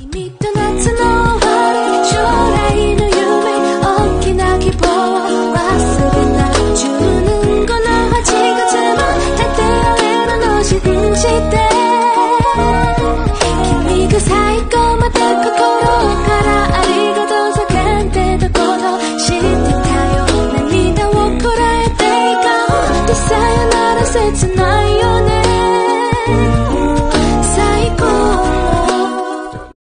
君と夏の終わり、将来の夢、大きな希望を忘れない。10年後の8月も立てられるの信じて、君が最後まで心からありがとう叫んでたこと知ってたよ。涙をこらえて笑顔でさよなら切ないよね。